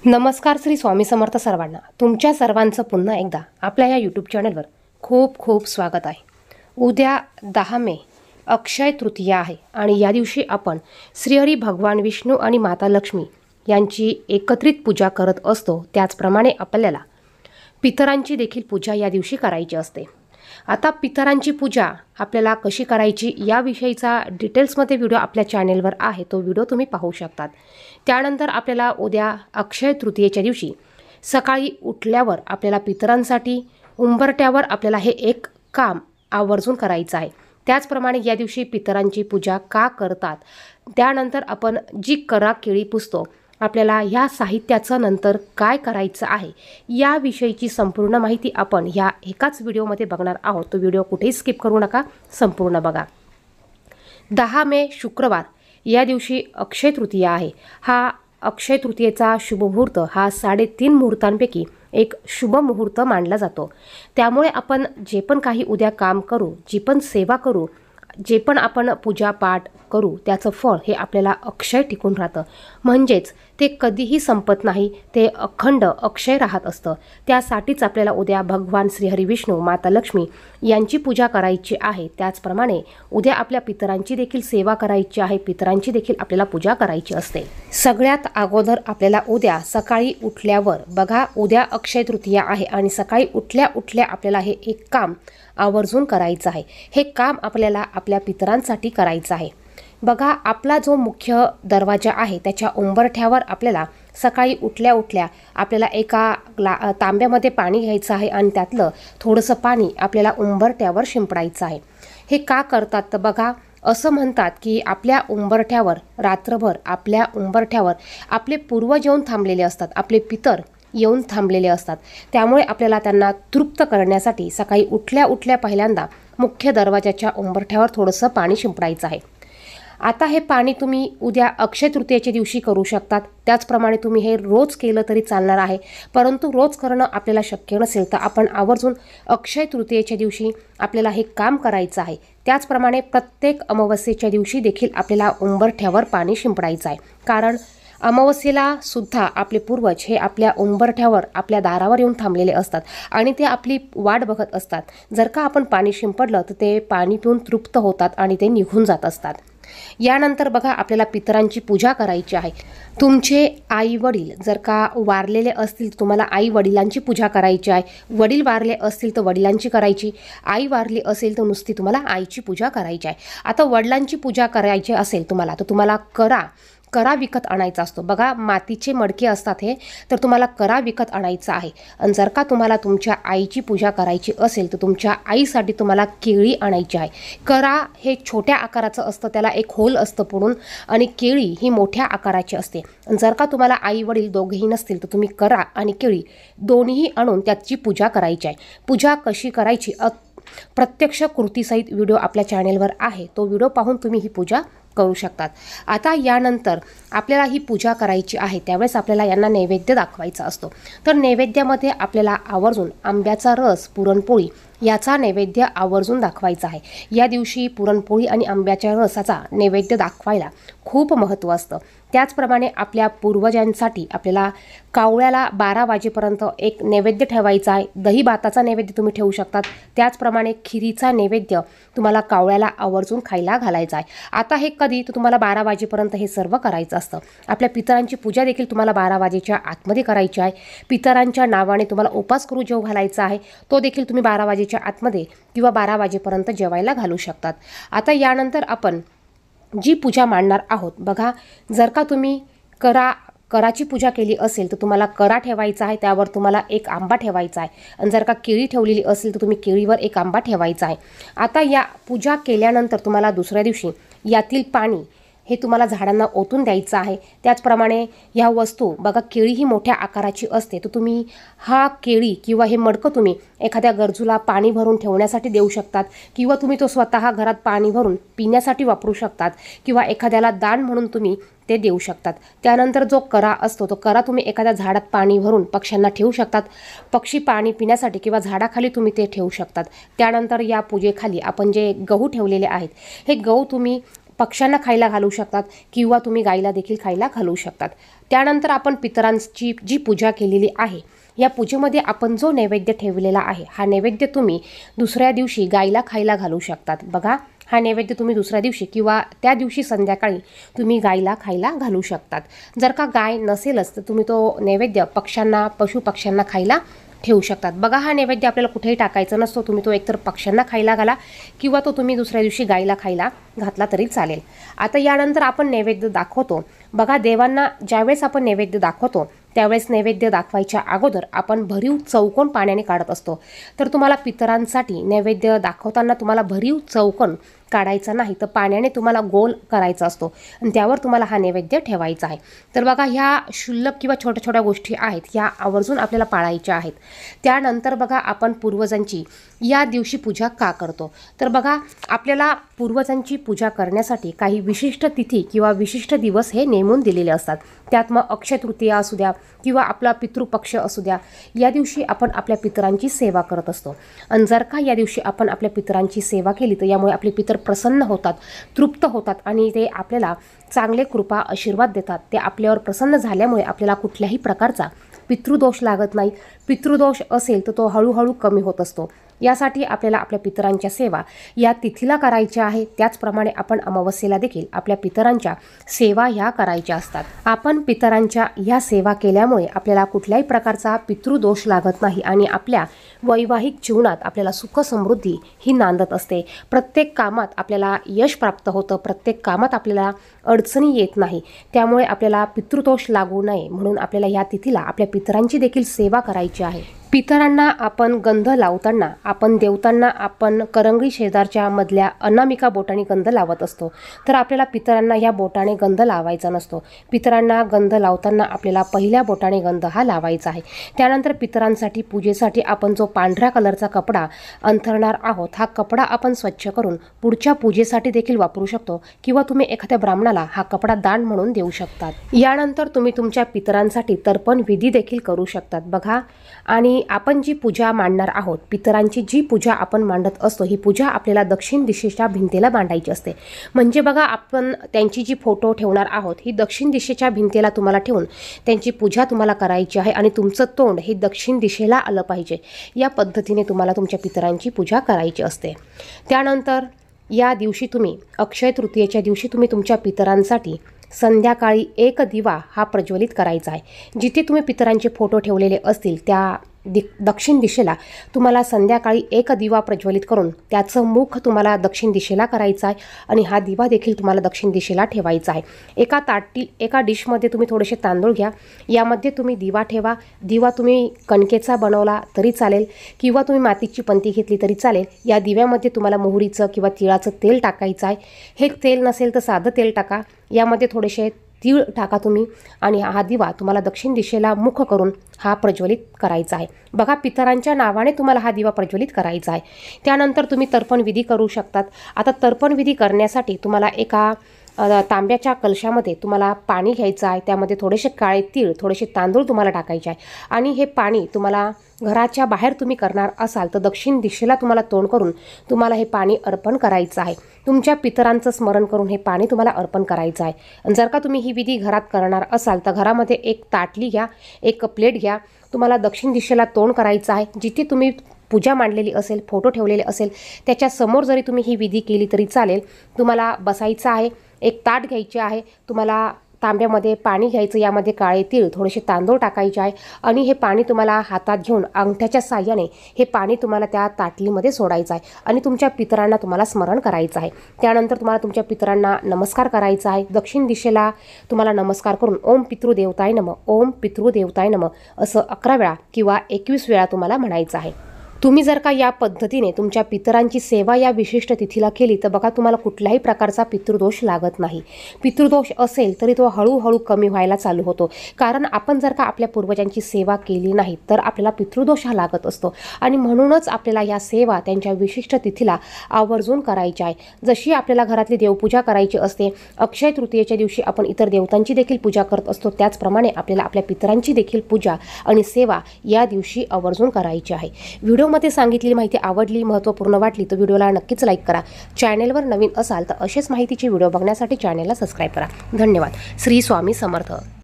नमस्कार श्री स्वामी समर्थ सर्वांना. तुमच्या सर्वांचं पुन्हा एकदा आपल्या या यूट्यूब चॅनलवर खूप खूप स्वागत आहे. उद्या 10 मे अक्षय तृतीया आहे आणि या दिवशी आपण श्रीहरी भगवान विष्णू आणि माता लक्ष्मी यांची एकत्रित पूजा करत असतो. त्याचप्रमाणे आपल्याला पितरांची देखील पूजा या दिवशी करायची असते. आता पितरांची पूजा आपल्याला कशी करायची याविषयीचा डिटेल्समध्ये व्हिडिओ आपल्या चॅनेलवर आहे, तो व्हिडिओ तुम्ही पाहू शकतात. त्यानंतर आपल्याला उद्या अक्षय तृतीयेच्या दिवशी सकाळी उठल्यावर आपल्याला पितरांसाठी उंबरठ्यावर आपल्याला हे एक काम आवर्जून करायचं आहे. त्याचप्रमाणे या दिवशी पितरांची पूजा का करतात, त्यानंतर आपण जी करा केळी पुसतो आपल्याला ह्या साहित्याचं नंतर काय करायचं आहे याविषयीची संपूर्ण माहिती आपण ह्या एकाच व्हिडिओमध्ये बघणार आहोत. तो व्हिडिओ कुठेही स्किप करू नका, संपूर्ण बघा. 10 मे शुक्रवार या दिवशी अक्षय तृतीया आहे. हा अक्षय तृतीयेचा शुभ मुहूर्त हा 3.5 मुहूर्तांपैकी एक शुभ मुहूर्त मानला जातो. त्यामुळे आपण जे पण काही उद्या काम करू, जी पण सेवा करू, जे पण आपण पूजापाठ करू त्याचं फळ हे आपल्याला अक्षय टिकून राहतं. म्हणजेच ते कधीही संपत नाही, ते अखंड अक्षय राहत असतं. त्यासाठीच आपल्याला उद्या भगवान श्रीहरी विष्णू माता लक्ष्मी यांची पूजा करायची आहे. त्याचप्रमाणे उद्या आपल्या पितरांची देखील सेवा करायची आहे, पितरांची देखील आपल्याला पूजा करायची असते. सगळ्यात अगोदर आपल्याला उद्या सकाळी उठल्यावर बघा, उद्या अक्षय तृतीया आहे आणि सकाळी उठल्या उठल्या आपल्याला हे एक काम आवर्जून करायचं आहे. हे काम आपल्याला आपल्या पितरांसाठी करायचं आहे. बघा, आपला जो मुख्य दरवाजा आहे त्याच्या उंबरठ्यावर आपल्याला सकाळी उठल्या उठल्या आपल्याला एका तांब्यामध्ये पाणी घ्यायचं आहे आणि त्यातलं थोडंसं पाणी आपल्याला उंबरठ्यावर शिंपडायचं आहे. हे का करतात तर बघा, असं म्हणतात की आपल्या उंबरठ्यावर रात्रभर आपल्या उंबरठ्यावर आपले पूर्वज येऊन थांबलेले असतात, आपले पितर येऊन थांबलेले असतात. त्यामुळे आपल्याला त्यांना तृप्त करण्यासाठी सकाळी उठल्या उठल्या पहिल्यांदा मुख्य दरवाजाच्या उंबरठ्यावर थोडंसं पाणी शिंपडायचं आहे. आता हे पाणी तुम्ही उद्या अक्षय तृतीयेच्या दिवशी करू शकतात. त्याचप्रमाणे तुम्ही हे रोज केलं तरी चालणार आहे, परंतु रोज करणं आपल्याला शक्य नसेल तर आपण आवर्जून अक्षय तृतीयेच्या दिवशी आपल्याला हे काम करायचं आहे. त्याचप्रमाणे प्रत्येक अमावस्येच्या दिवशी देखील आपल्याला उंबरठ्यावर पाणी शिंपडायचं आहे. कारण अमावस्येला सुद्धा आपले पूर्वज हे आपल्या उंबरठ्यावर आपल्या दारावर येऊन थांबलेले असतात आणि ते आपली वाट बघत असतात. जर का आपण पाणी शिंपडलं तर ते पाणी पिऊन तृप्त होतात आणि ते निघून जात असतात. यानंतर बघा, आपल्याला पितरांची पूजा करायची आहे. तुमचे आई वडील जर का वारलेले असतील तर तुम्हाला आई वडिलांची पूजा करायची आहे. वडील वारले असतील तर वडिलांची करायची, आई वारली असेल तर नुसती तुम्हाला आईची पूजा करायची आहे. आता वडिलांची पूजा करायची असेल तुम्हाला तर तुम्हाला करा विकत आणायचा असतो. बघा, मातीचे मडके असतात हे, तर तुम्हाला करा विकत आणायचा आहे. आणि जर का तुम्हाला तुमच्या आईची पूजा करायची असेल तर तुमच्या आईसाठी तुम्हाला केळी आणायची आहे. करा हे छोट्या आकाराचं असतं, त्याला एक होल असतं पुढून, आणि केळी ही मोठ्या आकाराची असते. जर का तुम्हाला आई वडील दोघेही नसतील तर तुम्ही करा आणि केळी दोन्हीही आणून त्याची पूजा करायची आहे. पूजा कशी करायची प्रत्यक्ष कृतीसहित व्हिडिओ आपल्या चॅनेलवर आहे, तो व्हिडिओ पाहून तुम्ही ही पूजा करू शकतात. आता यानंतर आपल्याला ही पूजा करायची आहे त्यावेळेस आपल्याला यांना नैवेद्य दाखवायचा असतो. तर नैवेद्यामध्ये आपल्याला आवर्जून आंब्याचा रस, पुरणपोळी याचा नैवेद्य आवर्जून दाखवायचा आहे. या दिवशी पुरणपोळी आणि आंब्याच्या रसाचा नैवेद्य दाखवायला खूप महत्त्व असतं. त्याचप्रमाणे आपल्या पूर्वजांसाठी आपल्याला कावळ्याला 12 वाजेपर्यंत एक नैवेद्य ठेवायचा आहे. दही भाताचा नैवेद्य तुम्ही ठेवू शकतात. त्याचप्रमाणे खिरीचा नैवेद्य तुम्हाला कावळ्याला आवर्जून खायला घालायचा आहे. आता हे कधी तर तुम्हाला 12 वाजेपर्यंत हे सर्व करायचं असतं. आपल्या पितरांची पूजा देखील तुम्हाला 12 वाजेच्या आतमध्ये करायची आहे. पितरांच्या नावाने तुम्हाला उपास करू जेव घालायचा आहे, तो देखील तुम्ही 12 वाजेच्या आतमध्ये किंवा 12 वाजेपर्यंत जेवायला घालू शकतात. आता यानंतर आपण जी पूजा मांडणार आहोत, बघा, जर का तुम्ही कराची पूजा केली असेल तर तुम्हाला करा ठेवायचा आहे, त्यावर तुम्हाला एक आंबा ठेवायचा आहे. आणि जर का केळी ठेवलेली असेल तर तुम्ही केळीवर एक आंबा ठेवायचा आहे. आता या पूजा केल्यानंतर तुम्हाला दुसऱ्या दिवशी यातील पाणी हे तुम्हाला झाडांना ओतून द्यायचं आहे. त्याचप्रमाणे ह्या वस्तू बघा, केळी ही मोठ्या आकाराची असते, तर तुम्ही हा केळी किंवा हे मडकं तुम्ही एखाद्या गरजूला पाणी भरून ठेवण्यासाठी देऊ शकतात, किंवा तुम्ही तो स्वतः घरात पाणी भरून पिण्यासाठी वापरू शकतात, किंवा एखाद्याला दान म्हणून तुम्ही ते देऊ शकतात. त्यानंतर जो करा असतो तो करा तुम्ही एखाद्या झाडात पाणी भरून पक्ष्यांना ठेवू शकतात. पक्षी पाणी पिण्यासाठी किंवा झाडाखाली तुम्ही ते ठेवू शकतात. त्यानंतर या पूजेखाली आपण जे गहू ठेवलेले आहेत हे गहू तुम्ही पक्ष्यांना खायला घालू शकतात किंवा तुम्ही गाईला देखील खायला घालू शकतात। त्यानंतर आपण पितरांची जी पूजा केलेली आहे, या पूजेमध्ये आपण जो नैवेद्य ठेवलेला आहे, हा नैवेद्य तुम्ही दुसऱ्या दिवशी गाईला खायला घालू शकतात। बघा, हा नैवेद्य तुम्ही दुसऱ्या दिवशी किंवा त्या दिवशी संध्याकाळी तुम्ही गाईला खायला घालू शकतात। जर का गाय नसेलच तर तुम्ही तो नैवेद्य पक्ष्यांना, पशुपक्ष्यांना खायला ठेवू शकतात। बघा, हा नैवेद्य आपल्याला कुठेही टाकायचा नसतो। तुम्ही तो एकतर पक्ष्यांना खायला घाला किंवा तो तुम्ही दुसऱ्या दिवशी गाईला खायला घातला तरी चालेल। आता यानंतर आपण नैवेद्य दाखवतो। बघा, देवांना ज्यावेळेस आपण नैवेद्य दाखवतो त्यावेळेस नैवेद्य दाखवायच्या अगोदर आपण भरीव चौकोन पाण्याने काढत असतो। तर तुम्हाला पितरांसाठी नैवेद्य दाखवताना तुम्हाला भरीव चौकोन काढायचा नाही, तर पाण्याने तुम्हाला गोल करायचा असतो आणि त्यावर तुम्हाला हा नैवेद्य ठेवायचा आहे। तर बघा, ह्या क्षुल्लक किंवा छोट्या छोट्या गोष्टी आहेत, ह्या आवर्जून आपल्याला पाळायच्या आहेत। त्यानंतर बघा, आपण पूर्वजांची या दिवशी पूजा का करतो, तर बघा, आपल्याला पूर्वजांची पूजा करण्यासाठी काही विशिष्ट तिथी किंवा विशिष्ट दिवस हे नेमून दिलेले असतात। त्यात मग अक्षय तृतीया असू द्या किंवा आपला पितृपक्ष असू द्या, या दिवशी आपण आपल्या पितरांची सेवा करत असतो। आणि जर का या दिवशी आपण आपल्या पितरांची सेवा केली तर यामुळे आपले पितर प्रसन्न होतात, तृप्त होतात आणि ते आपल्याला चांगले कृपा आशीर्वाद देतात। ते आपल्यावर प्रसन्न झाल्यामुळे आपल्याला कुठल्याही प्रकारचा पितृदोष लागत नाही। पितृदोष असेल तर तो हळूहळू कमी होत असतो। यासाठी आपल्याला आपल्या पितरांच्या सेवा या तिथीला करायच्या आहे। त्याचप्रमाणे आपण अमावस्येला देखील आपल्या पितरांच्या सेवा ह्या करायच्या असतात। आपण पितरांच्या ह्या सेवा केल्यामुळे आपल्याला कुठल्याही प्रकारचा पितृदोष लागत नाही आणि आपल्या वैवाहिक जीवनात आपल्याला सुख समृद्धी ही नांदत असते। प्रत्येक कामात आपल्याला यश प्राप्त होतं, प्रत्येक कामात आपल्याला अडचणी येत नाही। त्यामुळे आपल्याला पितृदोष लागू नये म्हणून आपल्याला या तिथीला आपल्या पितरांची देखील सेवा करायची आहे। पितरांना आपण गंध लावताना, आपण देवतांना आपण करंगळी शेजारच्या मधल्या अनामिका बोटाने गंध लावत असतो, तर आपल्याला पितरांना या बोटाने गंध लावायचा नसतो। पितरांना गंध लावताना आपल्याला पहिल्या बोटाने गंध हा लावायचा आहे। त्यानंतर पितरांसाठी पूजेसाठी आपण जो पांढऱ्या कलरचा कपडा अंथरणार आहोत, हा कपडा आपण स्वच्छ करून पुढच्या पूजेसाठी देखील वापरू शकतो किंवा तुम्ही एखाद्या ब्राह्मणाला हा कपडा दान म्हणून देऊ शकतात। यानंतर तुम्ही तुमच्या पितरांसाठी तर्पण विधी देखील करू शकतात। बघा, आणि आपण जी पूजा मांडणार आहोत, पितरांची जी पूजा आपण मांडत असतो, ही पूजा आपल्याला दक्षिण दिशेच्या भिंतीला मांडायची असते। म्हणजे बघा, आपण त्यांची जी फोटो ठेवणार आहोत ही दक्षिण दिशेच्या भिंतीला तुम्हाला ठेवून त्यांची पूजा तुम्हाला करायची आहे आणि तुमचं तोंड हे दक्षिण दिशेला आलं पाहिजे। या पद्धतीने तुम्हाला तुमच्या पितरांची पूजा करायची असते। त्यानंतर या दिवशी तुम्ही अक्षय तृतीयेच्या दिवशी तुम्ही तुमच्या पितरांसाठी संध्याकाळी एक दिवा हा प्रज्वलित करायचा आहे। जिथे तुम्ही पितरांचे फोटो ठेवलेले असतील त्या दक्षिण दिशेला तुम्हाला संध्याकाळी एक दिवा प्रज्वलित करून त्याचं मुख तुम्हाला दक्षिण दिशेला करायचं आहे आणि हा दिवा देखील तुम्हाला दक्षिण दिशेला ठेवायचा आहे। एका डिशमध्ये तुम्ही थोडेसे तांदूळ घ्या, यामध्ये तुम्ही दिवा ठेवा। दिवा तुम्ही कणकेचा बनवला तरी चालेल किंवा तुम्ही मातीची पंती घेतली तरी चालेल। या दिव्यामध्ये तुम्हाला मोहरीचं किंवा तिळाचं तेल टाकायचं आहे। हे तेल नसेल तर साधं तेल टाका, यामध्ये थोडेसे तीळ टाका तुम्ही आणि हा दिवा तुम्हाला दक्षिण दिशेला मुख करून हा प्रज्वलित करायचा आहे। बघा, पितरांच्या नावाने तुम्हाला हा दिवा प्रज्वलित करायचा आहे। त्यानंतर तुम्ही तर्पण विधी करू शकतात। आता तर्पण विधी करण्यासाठी तुम्हाला एका तांब्याच्या कलशामध्ये तुम्हाला पाणी घ्यायचं आहे। त्यामध्ये थोडेसे काळे तीळ, थोडेसे तांदूळ तुम्हाला टाकायचे आहे आणि हे पाणी तुम्हाला घराच्या बाहेर तुम्ही करणार असाल तर दक्षिण दिशेला तुम्हाला तोंड करून तुम्हाला हे पाणी अर्पण करायचं आहे। तुमच्या पितरांचं स्मरण करून हे पाणी तुम्हाला अर्पण करायचं आहे। आणि जर का तुम्ही ही विधी घरात करणार असाल तर घरामध्ये एक ताटली घ्या, एक प्लेट घ्या, तुम्हाला दक्षिण दिशेला तोंड करायचं आहे। जिथे तुम्ही पूजा मांडलेली असेल, फोटो ठेवलेले असेल, त्याच्या समोर जरी तुम्ही ही विधी केली तरी चालेल। तुम्हाला बसायचं आहे, एक ताट घ्यायचे आहे, तुम्हाला तांब्यामध्ये पाणी घ्यायचं, यामध्ये काळे तीळ, थोडेसे तांदूळ टाकायचे आहे आणि हे पाणी तुम्हाला हातात घेऊन अंगठ्याच्या साहाय्याने हे पाणी तुम्हाला त्या ताटलीमध्ये सोडायचं आहे आणि तुमच्या पितरांना तुम्हाला स्मरण करायचं आहे। त्यानंतर तुम्हाला तुमच्या पितरांना नमस्कार करायचा आहे। दक्षिण दिशेला तुम्हाला नमस्कार करून ओम पितृदेवताय नमः, ओम पितृदेवताय नमः असं 11 वेळा किंवा 21 वेळा तुम्हाला म्हणायचं आहे। तुम्ही जर का या पद्धतीने तुमच्या पितरांची सेवा या विशिष्ट तिथीला केली तर बघा, तुम्हाला कुठल्याही प्रकारचा पितृदोष लागत नाही। पितृदोष असेल तरी तो हळूहळू कमी व्हायला चालू होतो, कारण आपण जर का आपल्या पूर्वजांची सेवा केली नाही तर आपल्याला पितृदोष हा लागत असतो आणि म्हणूनच आपल्याला या सेवा त्यांच्या विशिष्ट तिथीला आवर्जून करायच्या आहे। जशी आपल्याला घरातली देवपूजा करायची असते, अक्षय तृतीयेच्या दिवशी आपण इतर देवतांची देखील पूजा करत असतो, त्याचप्रमाणे आपल्याला आपल्या पितरांची देखील पूजा आणि सेवा या दिवशी आवर्जून करायची आहे। व्हिडिओ व्हिडिओमध्ये सांगितलेली माहिती आवडली, महत्त्वपूर्ण वाटली तर व्हिडिओला नक्कीच लाईक करा. चॅनेलवर नवीन असाल तर असेच माहितीचे व्हिडिओ बघण्यासाठी चॅनेलला सबस्क्राईब करा. धन्यवाद. श्री स्वामी समर्थ.